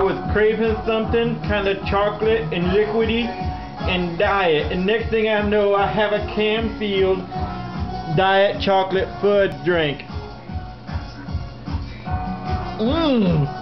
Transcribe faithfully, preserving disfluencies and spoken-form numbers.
I was craving something kind of chocolate and liquidy and diet, and next thing I know I have a Camfields diet chocolate fudge drink. Mmm.